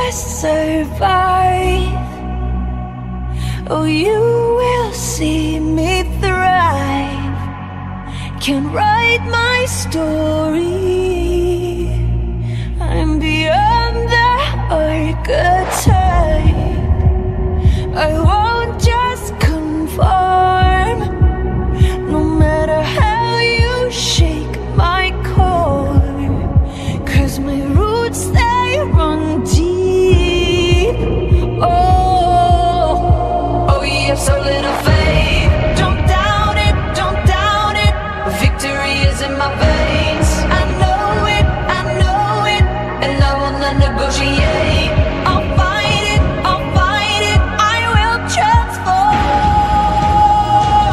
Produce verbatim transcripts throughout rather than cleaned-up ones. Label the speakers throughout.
Speaker 1: survive. Oh, you will see me thrive. Can write my story. I'm beyond the archetype. I won't just conform, no matter how you shake my core. 'Cause my roots, they run deep. Oh, oh, you have so little faith. Don't doubt it, don't doubt it. Victory is in my veins. I know it, I know it, and I will not negotiate. I'll fight it, I'll fight it. I will transform.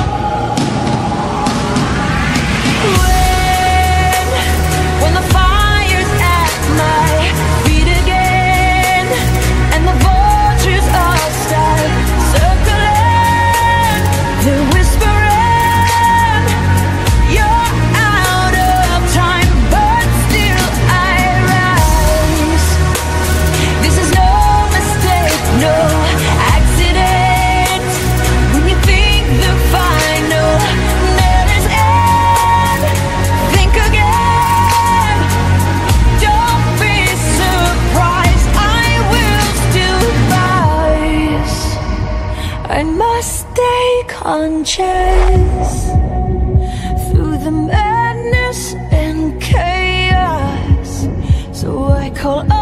Speaker 1: When, when the fire's at my feet again, and the vultures all start circling, they're whispering, you're out of time, but still I rise. This is no mistake, no accident. When you think the final nail is in, think again. Don't be surprised, I will still rise. I must stay conscious through the madness and chaos. So I call